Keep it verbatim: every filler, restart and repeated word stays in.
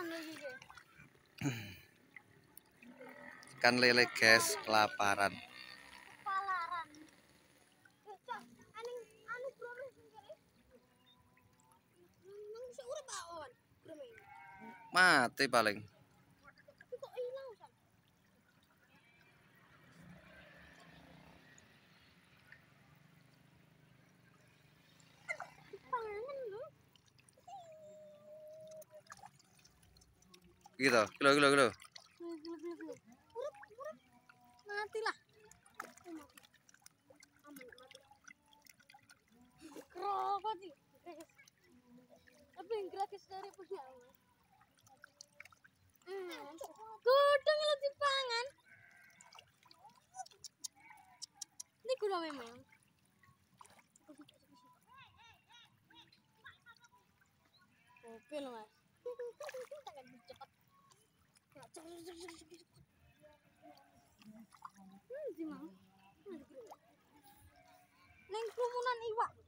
Ikan lele guys, kelaparan. Kepalaran. Aning anu brome sing kere. Nang bisa urip awan. Brome. Mati paling. Tapi kok ilang san? Pangan lho. Gitu, kilo kilo kilo. Urip urip. Mati lah. Mati. Aman mati. Krokot sih. Tapi yang gratis dari punya. Godong lo dipangan. Ini gula memang. Oke lo mas. Tangan cepat. Hmm, sih mau. Neng kerumunan iwak.